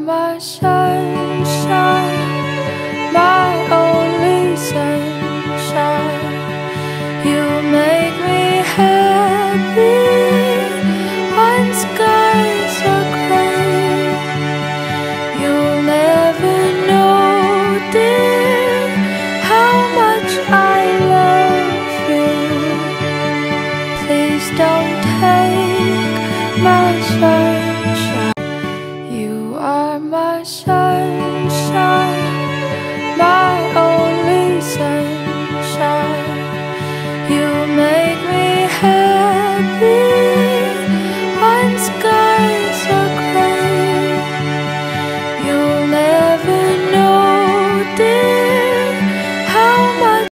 my sunshine, my only sunshine. You make me happy when skies are gray. You'll never know, dear, how much I love you. Please don't take my sunshine.